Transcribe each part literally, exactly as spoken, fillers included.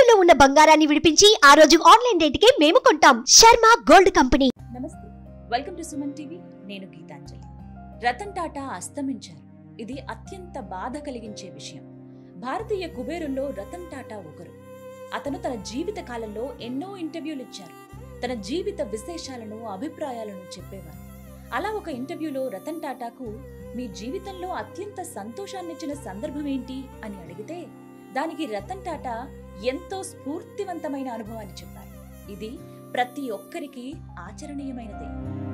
తాకట్టులో ఉన్న బంగారాన్ని విడిపించి ఆ రోజు ఆన్లైన్ రేటుకే మేము కొంటాం. Sharma gold company. నమస్తే, వెల్కమ్ టు సుమన్ టీవీ. నేను గీతాంజలి. రతన్ టాటా అస్తమించారు. ఇది అత్యంత బాధ కలిగించే విషయం. భారతీయ కుబేరుల్లో రతన్ టాటా ఒకరు. అతను తన జీవిత కాలంలో ఎన్నో ఇంటర్వ్యూలు ఇచ్చారు. తన జీవిత విశేషాలను, అభిప్రాయాలను చెప్పేవారు. అలా ఒక ఇంటర్వ్యూలో రతన్ టాటాకు మీ జీవితంలో అత్యంత సంతోషాన్నిచ్చిన సందర్భం ఏంటి అని అడిగితే దానికి రతన్ టాటా ఎంతో స్ఫూర్తివంతమైన అనుభవాన్ని చెప్పారు. ఇది ప్రతి ఒక్కరికి ఆచరణీయమైనదే.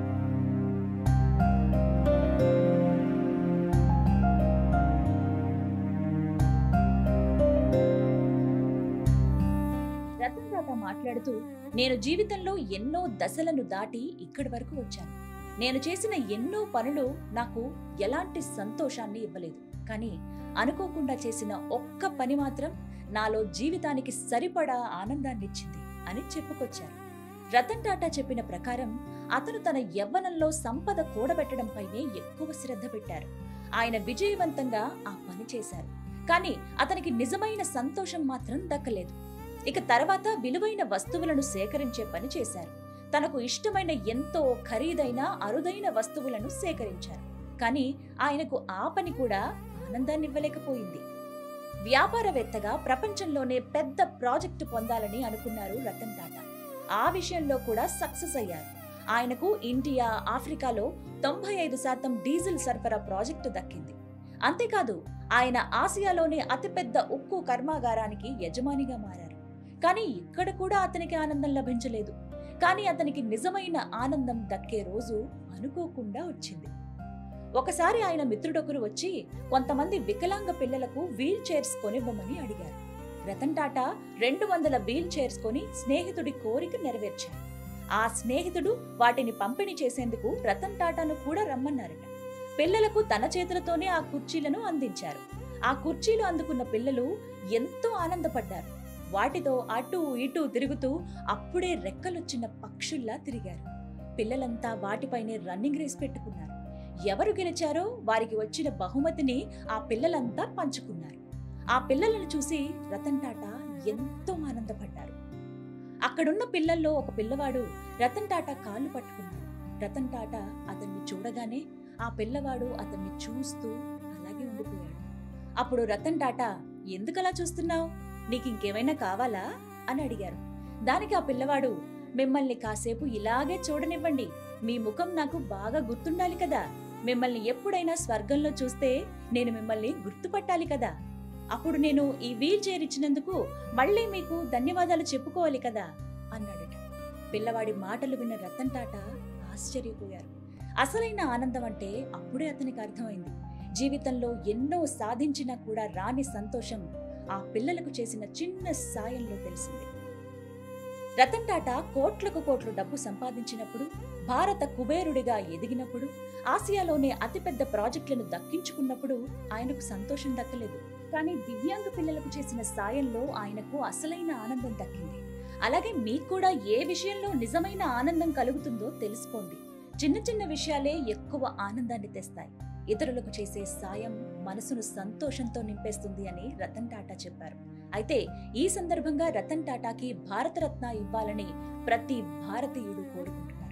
రతన్ టాటా మాట్లాడుతూ, నేను జీవితంలో ఎన్నో దశలను దాటి ఇక్కడి వరకు వచ్చాను. నేను చేసిన ఎన్నో పనులు నాకు ఎలాంటి సంతోషాన్ని ఇవ్వలేదు, కానీ అనుకోకుండా చేసిన ఒక్క పని మాత్రం నాలో జీవితానికి సరిపడా ఆనందాన్ని ఇచ్చింది అని చెప్పుకొచ్చారు. రతన్ టాటా చెప్పిన ప్రకారం అతను తన యవ్వనంలో సంపద కూడబెట్టడంపైనే ఎక్కువ శ్రద్ధ పెట్టారు. ఆయన విజయవంతంగా ఆ పని చేశారు, కానీ అతనికి నిజమైన సంతోషం మాత్రం దక్కలేదు. ఇక తర్వాత విలువైన వస్తువులను సేకరించే పని చేశారు. తనకు ఇష్టమైన ఎంతో ఖరీదైన అరుదైన వస్తువులను సేకరించారు, కానీ ఆయనకు ఆ పని కూడా ఆనందాన్ని ఇవ్వలేకపోయింది. వ్యాపారవేత్తగా ప్రపంచంలోనే పెద్ద ప్రాజెక్టు పొందాలని అనుకున్నారు రతన్ టాటా. ఆ విషయంలో కూడా సక్సెస్ అయ్యారు. ఆయనకు ఇండియా, ఆఫ్రికాలో తొంభై ఐదు శాతం డీజిల్ సరఫరా ప్రాజెక్టు దక్కింది. అంతేకాదు, ఆయన ఆసియాలోనే అతిపెద్ద ఉక్కు కర్మాగారానికి యజమానిగా మారారు. కానీ ఇక్కడ కూడా అతనికి ఆనందం లభించలేదు. కానీ అతనికి నిజమైన ఆనందం దక్కే రోజు అనుకోకుండా వచ్చింది. ఒకసారి ఆయన మిత్రుడొకరు వచ్చి కొంతమంది వికలాంగ పిల్లలకు వీల్ చైర్స్ కొనివ్వమని అడిగారు. రతన్ టాటా రెండు వందల వీల్ చైర్స్ కొని స్నేహితుడి కోరిక నెరవేర్చారు. ఆ స్నేహితుడు వాటిని పంపిణీ చేసేందుకు రతన్ టాటాను కూడా రమ్మన్నారట. పిల్లలకు తన చేతులతోనే ఆ కుర్చీలను అందించారు. ఆ కుర్చీలు అందుకున్న పిల్లలు ఎంతో ఆనందపడ్డారు. వాటితో అటు ఇటు తిరుగుతూ అప్పుడే రెక్కలొచ్చిన పక్షుల్లా తిరిగారు. పిల్లలంతా వాటిపైనే రన్నింగ్ రేస్ పెట్టుకున్నారు. ఎవరు గెలిచారో వారికి వచ్చిన బహుమతిని ఆ పిల్లలంతా పంచుకున్నారు. ఆ పిల్లలను చూసి రతన్ టాటా ఎంతో ఆనందపడ్డారు. అక్కడున్న పిల్లల్లో ఒక పిల్లవాడు రతన్ టాటా కాళ్ళు పట్టుకున్నాడు. రతన్ టాటా అతన్ని చూడగానే ఆ పిల్లవాడు అతన్ని చూస్తూ అలాగే ఉండిపోయాడు. అప్పుడు రతన్ టాటా, ఎందుకలా చూస్తున్నావు? నీకు ఇంకేమైనా కావాలా అని అడిగారు. దానికి ఆ పిల్లవాడు, మిమ్మల్ని కాసేపు ఇలాగే చూడనివ్వండి. మీ ముఖం నాకు బాగా గుర్తుండాలి కదా. మిమ్మల్ని ఎప్పుడైనా స్వర్గంలో చూస్తే నేను మిమ్మల్ని గుర్తుపట్టాలి కదా. అప్పుడు నేను ఈ వీల్ చైర్ ఇచ్చినందుకు మళ్ళీ మీకు ధన్యవాదాలు చెప్పుకోవాలి కదా అన్నాడట. పిల్లవాడి మాటలు విన్న రతన్ టాటా ఆశ్చర్యపోయారు. అసలైన ఆనందం అంటే అప్పుడే అతనికి అర్థమైంది. జీవితంలో ఎన్నో సాధించినా కూడా రాని సంతోషం ఆ పిల్లలకు చేసిన చిన్న సాయంలో తెలిసింది. రతన్ టాటా కోట్లకు కోట్లు డబ్బు సంపాదించినప్పుడు, భారత కుబేరుడిగా ఎదిగినప్పుడు, ఆసియాలోనే అతిపెద్ద ప్రాజెక్టులను దక్కించుకున్నప్పుడు ఆయనకు సంతోషం దక్కలేదు. కానీ దివ్యాంగ పిల్లలకు చేసిన సాయంలో ఆయనకు అసలైన ఆనందం దక్కింది. అలాగే మీకు కూడా ఏ విషయంలో నిజమైన ఆనందం కలుగుతుందో తెలుసుకోండి. చిన్న చిన్న విషయాలే ఎక్కువ ఆనందాన్ని తెస్తాయి. ఇతరులకు చేసే సాయం మనసును సంతోషంతో నింపేస్తుంది అని రతన్ టాటా చెప్పారు. అయితే ఈ సందర్భంగా రతన్ టాటాకి భారతరత్న ఇవ్వాలని ప్రతి భారతీయుడు కోరుకుంటున్నారు.